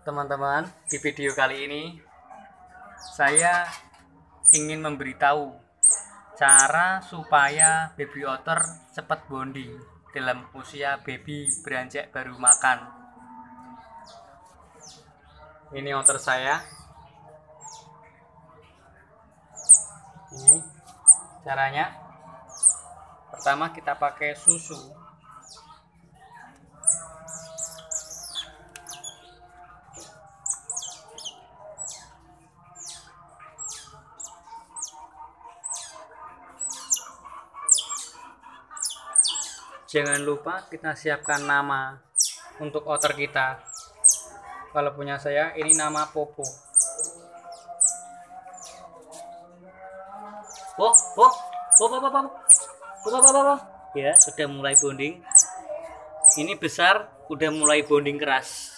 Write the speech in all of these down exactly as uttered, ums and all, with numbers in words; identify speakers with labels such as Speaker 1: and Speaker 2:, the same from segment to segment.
Speaker 1: Teman-teman, di video kali ini saya ingin memberitahu cara supaya baby otter cepat bonding dalam usia baby beranjak baru makan. Ini otter saya. Ini caranya. Pertama kita pakai susu. Jangan lupa kita siapkan nama untuk otter kita. Kalau punya saya ini nama Popo. Oh, oh, oh, oh, oh, oh, oh, oh, oh. Ya, sudah mulai bonding. Ini besar, udah mulai bonding keras.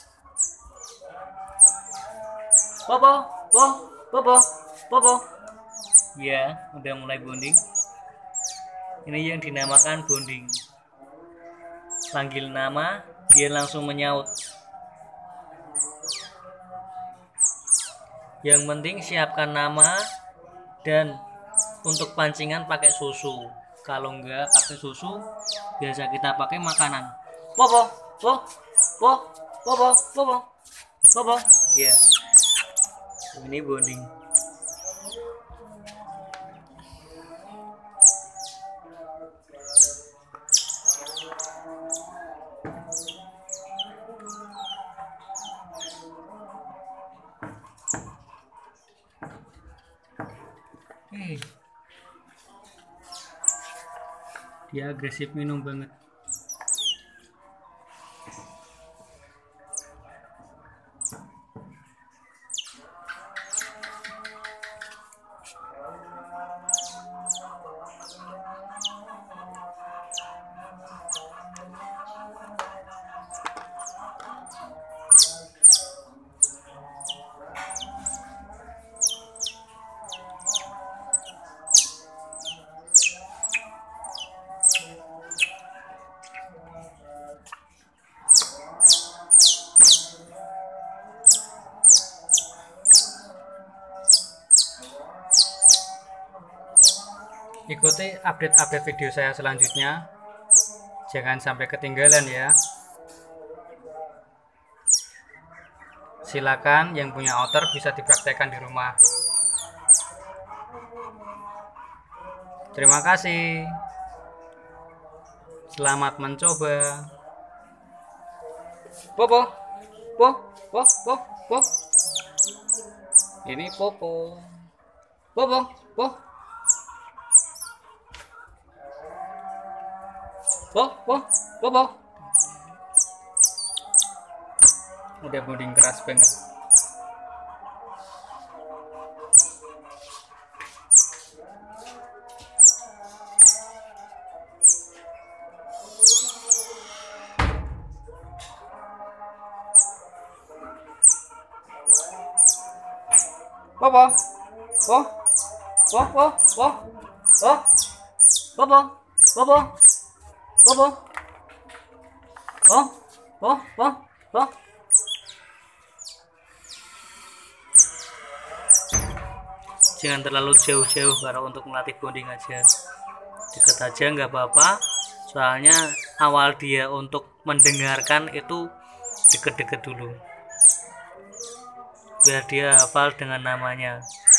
Speaker 1: Popo, Popo, Popo, Popo. Ya, udah mulai bonding. Ini yang dinamakan bonding. Panggil nama, dia langsung menyaut. Yang penting siapkan nama, dan untuk pancingan pakai susu. Kalau enggak pakai susu, biasa kita pakai makanan. Popo, popo, popo, popo, popo, popo. Ya, ini bonding. Hey. Dia agresif minum banget. Ikuti update-update video saya selanjutnya. Jangan sampai ketinggalan ya. Silakan yang punya otter bisa dipraktekkan di rumah. Terima kasih. Selamat mencoba. Popo, Popo, Popo, Popo. Ini Popo. Popo, Popo. Poh, poh, poh, poh. Udah bonding keras banget. Poh, poh, poh, poh, poh, poh, poh, poh, poh, poh, poh. Popo, oh, oh, oh, oh. Jangan terlalu jauh-jauh karena untuk melatih bonding aja. Dekat aja nggak apa-apa. Soalnya awal dia untuk mendengarkan itu deket-deket dulu. Biar dia hafal dengan namanya.